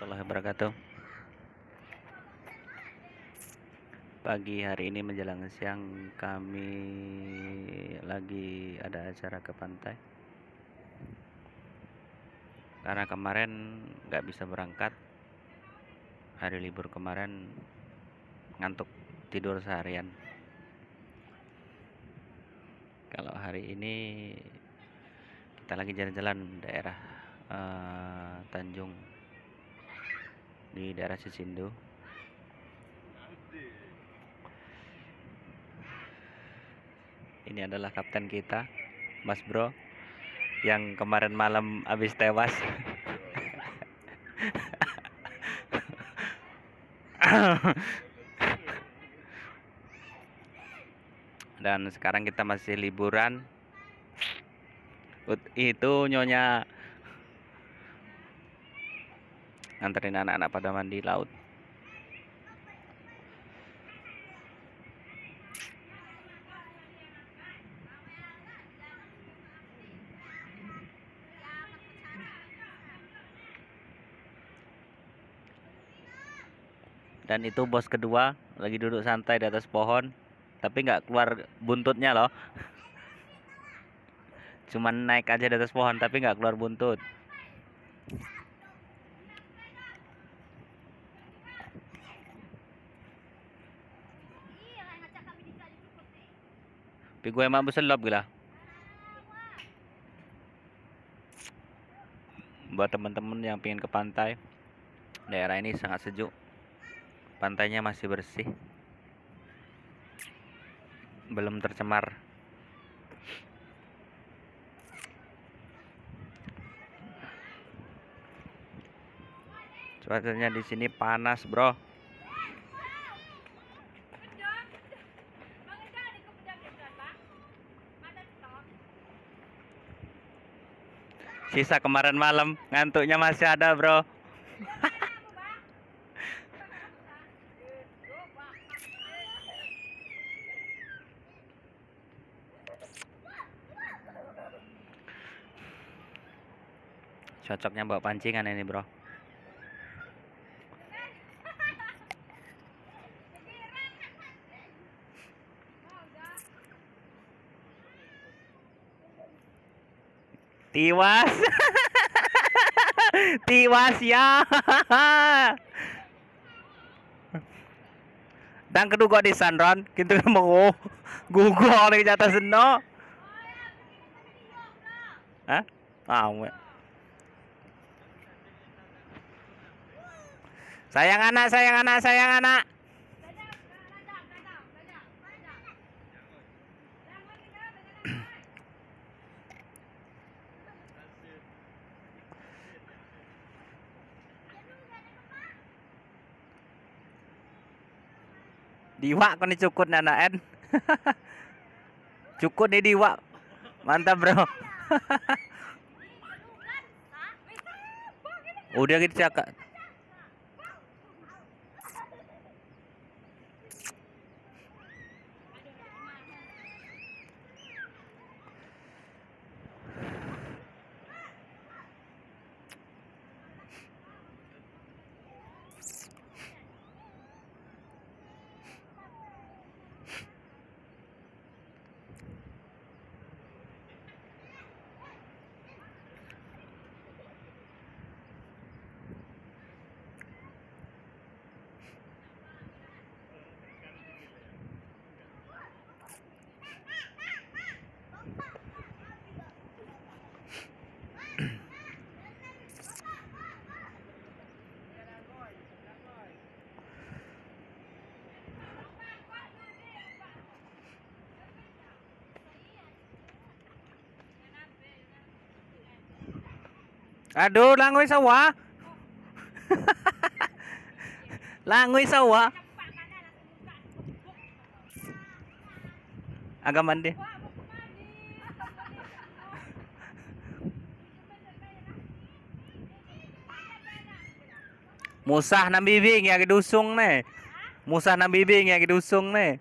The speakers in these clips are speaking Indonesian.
warahmatullahi wabarakatuh. Pagi hari ini menjelang siang kami lagi ada acara ke pantai. Karena kemarin nggak bisa berangkat, hari libur kemarin ngantuk tidur seharian. Kalau hari ini kita lagi jalan-jalan daerah Tanjung di daerah Sisindo. Ini adalah kapten kita, Mas Bro, yang kemarin malam habis tewas. Dan sekarang kita masih liburan. Itu nyonya nganterin anak-anak pada mandi laut. Dan itu bos kedua lagi duduk santai di atas pohon, tapi nggak keluar buntutnya loh. Cuman naik aja di atas pohon tapi nggak keluar buntut. Tapi gue emang beselop gila. Buat teman-teman yang pengen ke pantai, daerah ini sangat sejuk. Pantainya masih bersih, belum tercemar. Cuacanya di sini panas, bro. Sisa kemarin malam ngantuknya masih ada, bro. Cocoknya bawa pancingan ini, bro. Tiwas. Tiwas ya. Dan kedua di Sandron, kita mau gugol di atas seno. Hah? Sayang anak, sayang anak, sayang anak. Diwak kau nih cukut nanaen. Cukut nih diwak. Mantap, bro. Udah gitu cakap. Aduh, langoy sawah. Langoy sawah. Agak mandi. Musah nang bibing ya kedusung nih. Musah nang bibing ya kedusung nih.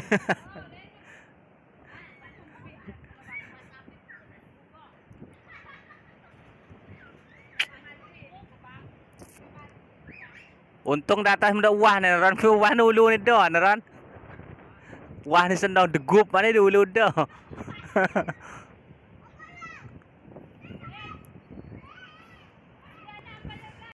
Untung datang mendak wah nih ron, wah ulu nih don ron. Wah ni sendau degup mana dulu dah.